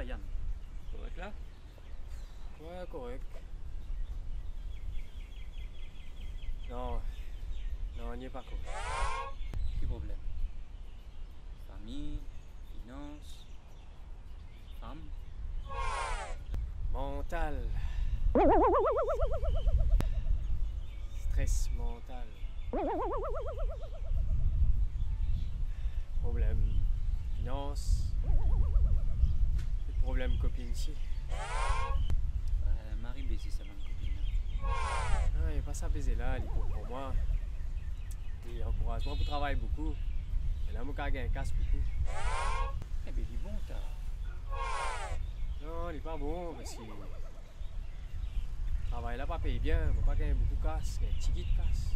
là, Yann. Correct là? Ouais, correct. Non, on n'y est pas correct. Quel problème? Famille, finances, femme? Mental. Stress mental. Problème finance. Problème copine ici. Marie baisé sa bonne copine. Ah, il n'y a pas ça baiser là, il faut pour moi. Il encourage moi pour travailler beaucoup. Et là, mon gars un casse beaucoup. Eh bien, il est bon, t'as. Non, il n'est pas bon parce que. Travail là, pas payé bien, mais pas gagner beaucoup de casse, il y a un petit de casse.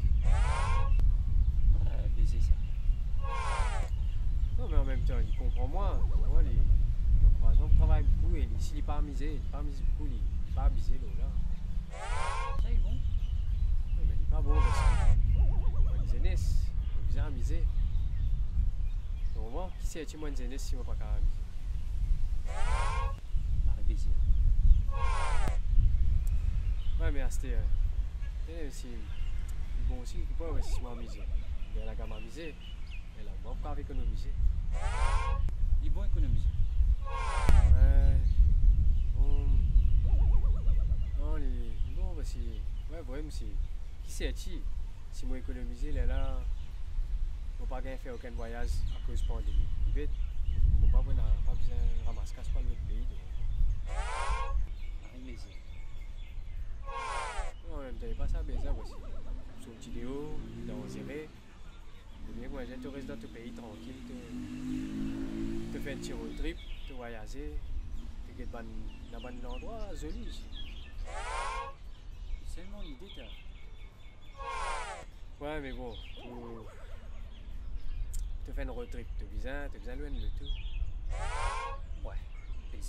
Baiser ça. Non, mais en même temps, il comprend moi. Pour moi, il encourage moi pour travailler beaucoup et ici, il n'est pas amusé. Il n'est pas amusé beaucoup, il n'est pas amusé là. Ça, il est bon. Non, mais il n'est pas bon parce que. Les aînés, ils sont bien amusés. Donc, moi, qui c'est que moi, les aînés, si on ne pas amusé? Marie baisé. Ouais, mais c'était. C'est bon aussi, il ne peut pas si moi amusé. Il y a la gamme amusée. Et là, on va pas économiser. Il est bon économiser. Ouais. Bon. Non, il est bon parce que. Ouais, vraiment, c'est. Qui c'est qui? Si moi économiser, là, on ne pas faire aucun voyage à cause de la pandémie. En fait, on ne pas besoin de ramasser casse par l'autre pays. Marie baisé. Non, en même temps, il pas ça baiser aussi. Sur une vidéo, dans zéré. Ou bien, moi, tu restes dans ton pays tranquille, tu fais un petit road trip, tu voyages, tu es dans un endroit joli ici. C'est seulement l'idée, t'as. Ouais, mais bon, tu fais un road trip, tu as besoin loin de tout. Ouais, baisé.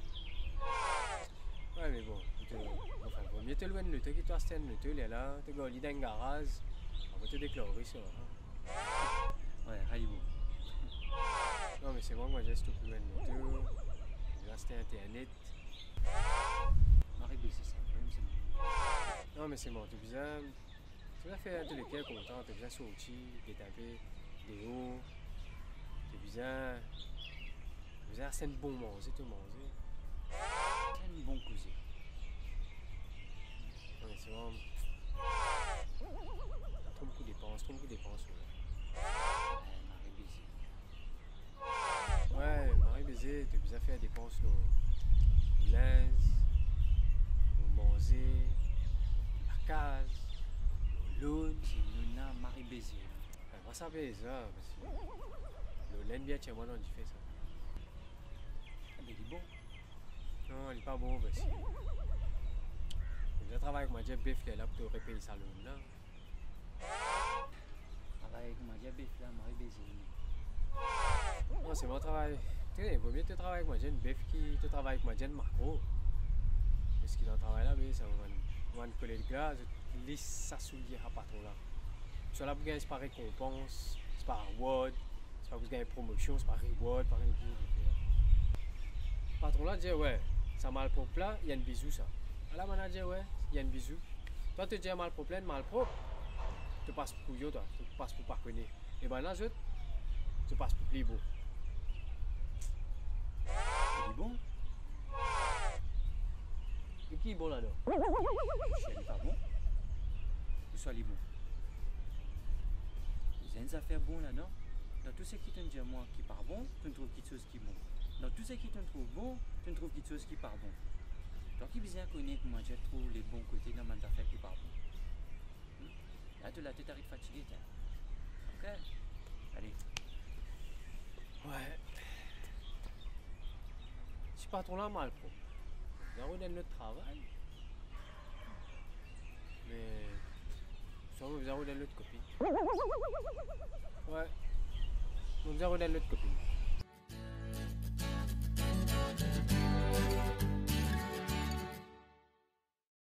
Ouais, mais bon, enfin, vaut mieux te loin de tout que tu as le tout, là, tu vas aller dans un garage, on va te déclarer ça. Hein. Ouais, Hollywood. Non, mais c'est moi, j'ai tout plus loin de tout, j'ai acheté internet. Marie baisé ça, même c'est bon. Non, mais c'est bon, tu as fait tous les cas content, tu as besoin sortir, détaper, des hauts, tu as besoin assez de bon manger, tout manger. Quel bon cousin. Non, mais c'est vraiment. T'as trop beaucoup de dépenses, Ouais. Marie baisé. Ouais, Marie baiser, tu as besoin de faire des dépenses, le linge, le manger, la case, le loan. C'est Luna, Marie baisé. Moi, ça fait ça, parce que le laine bien chez moi, non, il fait ça. Eh bien, il est bon. Non, il n'est pas bon, parce que. Je travaille avec ma bif là pour te repayer ça là. Travaille avec ma diabète là, Marie baisé. Non, c'est mon travail. Tu sais, il vaut mieux te travailler avec ma bif qui te travaille avec ma macro. Parce qu'il en travaille là, mais ça va me coller le gars, je lisse ça sous le patron là. Soit là pour gagner, c'est pas récompense, c'est pas reward, c'est pas pour gagner promotion, c'est pas reward, pas rien. Le patron là dit ouais, ça mal propre là, il y a un bisou ça. Là, le manager, ouais, il y a un bisou. Toi, tu dis mal propre, mal propre. Tu passes pour couillon, toi. Tu passes pour pas connaître. Et ben là, tu passes pour plus beau. Il est bon. Et qui est bon là-dedans? Je suis pas bon. Je suis allé bon. J'ai une affaire bonne là, non? Dans tout ce qui te dit à moi qui part bon, tu trouves quelque chose qui est bon. Dans tout ce qui te trouve bon, tu trouves quelque chose qui part bon. Donc, il besoin de connaître comment je trouve les bons côtés dans mon affaire qui part bon. Là, tu t'arrives fatigué, tiens. Ok? Allez. Ouais. Si patron là, mal propre. Nous avons notre travail. Mais. Nous avons notre copine. Ouais. Nous avons notre copine.